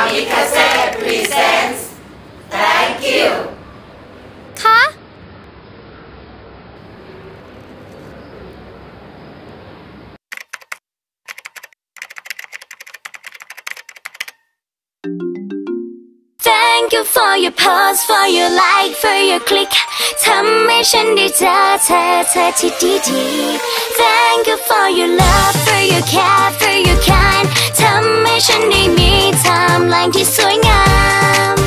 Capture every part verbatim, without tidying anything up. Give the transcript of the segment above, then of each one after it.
Kamikaze presents Thank you ค่ะ Thank you for your post for your like for your click ทำให้ฉันได้เจอเธอเธอที่ดีดี Thank you for your love for your care for your kind ทำให้ฉันได้มีไทม์ไลน์ที่สวยงาม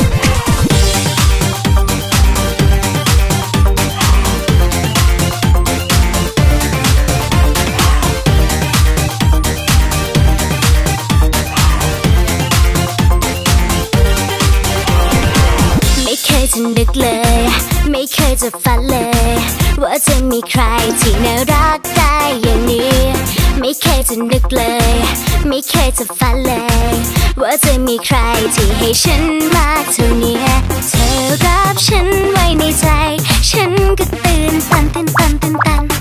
ไม่เคยจะนึกเลยไม่เคยจะฝันเลยว่าจะมีใครที่น่ารักได้อย่างนี้ไม่เคยจะนึกเลยไม่เคยจะฝันเลยว่าจะมีใครที่ให้ฉันมากเท่านี้เธอรับฉันไว้ในใจฉันก็ตื่นตันตื่นตันตื่นตัน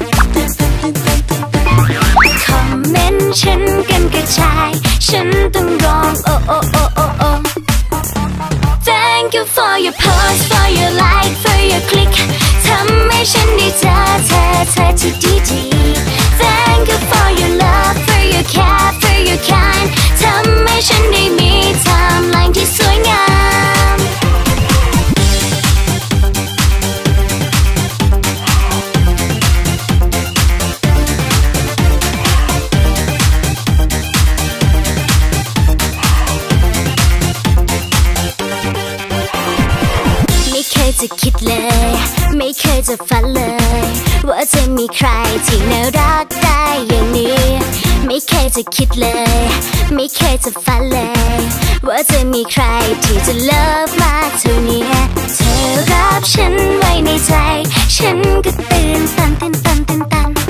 คอมเมนต์ฉันกันกระจายฉันต้องร้องโอ้โอ้โอ้โอ้โอ้Thank you for your post for your like for your click ทำให้ฉันได้เจอเธอเธอที่ดีดี Thank you for your love for your care for your kind ทำให้ฉันได้มีไทม์ไลน์ที่สวยงามไม่เคยจะคิดเลยไม่เคยจะฝันเลยว่าจะมีใครที่น่ารักได้อย่างนี้ไม่เคยจะคิดเลยไม่เคยจะฝันเลยว่าจะมีใครที่จะเลิฟมากเท่านี้เธอรับฉันไว้ในใจฉันก็ตื่นตันตื่นตันตื่นตัน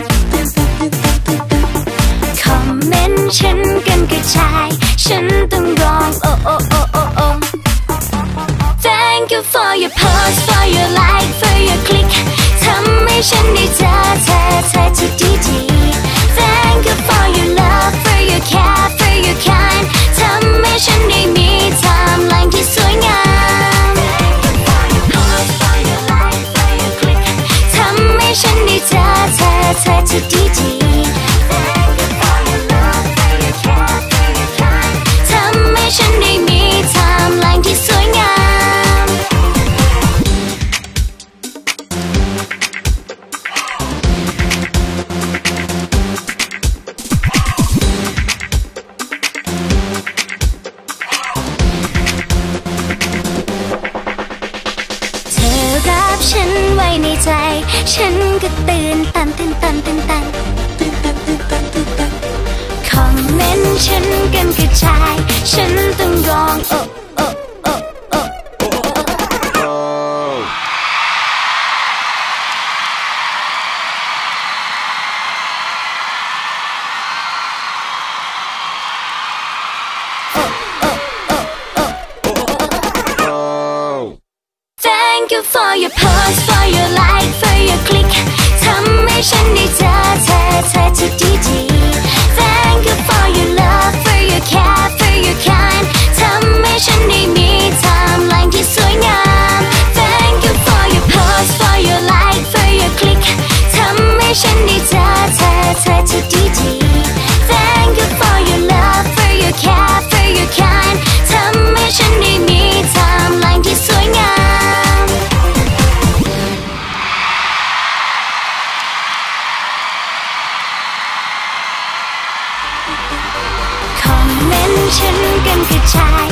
คอมเมนต์ฉันกันกระจายฉันต้องร้องโอ้โอ้โอ้โอ้โอ้Thank you for your post for your like for your click ทำให้ฉันได้เจอเธอเธอที่ดีดี Thank you for your love for your care for your kind ทำให้ฉันได้มีไทม์ไลน์ที่สวยงาม Thank you for your post for your like for your click ทำให้ฉันได้เจอเธอเธอที่ดีดี Thank you for your love for your care for your kind ทำให้ฉันได้มีไทม์ไลน์ที่สวยงามฉันไว้ในใจฉันก็ตื่นตันตื่นตันตื่นตันตื่นตันตื่นตันตื่นตันคอมเมนต์ฉันกันกระจายฉันต้องร้องโอ้โอ้โอ้โอ้Thank you for your post for your like for your click ทำให้ฉันได้เจอเธอเธอที่ดีดี Thank you for your love for your care for your kind ทำให้ฉันได้มีไทม์ไลน์ที่สวยงาม Thank you for your post for your like for your click ทำให้ฉันได้เจอเธอเธอที่ดีดี Thank you for your love for your care for your kind ทำให้ฉันได้มีไทม์ไลน์ที่สวยงามคอมเมนต์ฉันกันกระจาย